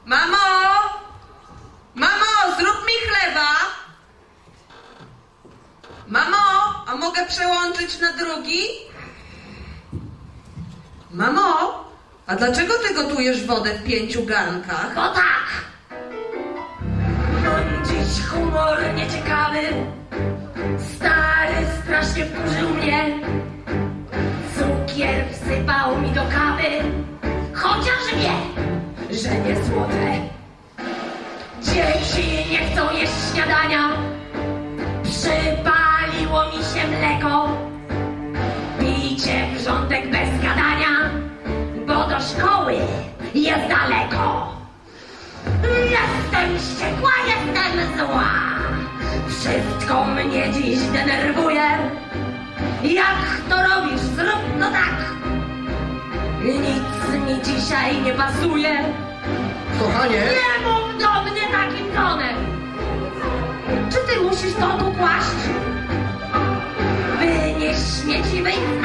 Mamo! Mamo, zrób mi chleba! Mamo, a mogę przełączyć na drugi? Mamo, a dlaczego ty gotujesz wodę w 5 garnkach? Bo tak! Mam dziś humor nieciekawy. Stary strasznie wkurzył mnie. Cukier wsypał mi do kawy, chociaż wie, że nie słodne. Dzieci nie chcą jeść śniadania. Przypaliło mi się mleko. Pijcie wrzątek bez gadania, bo do szkoły jest daleko. Jestem wściekła, jestem zła. Wszystko mnie dziś denerwuje. Jak to robisz? Zrób no tak. Nic mi dzisiaj nie pasuje. Kochanie! Nie mów do mnie takim tonem. Czy ty musisz to tu kłaść? Wynieś śmieci, wyjdź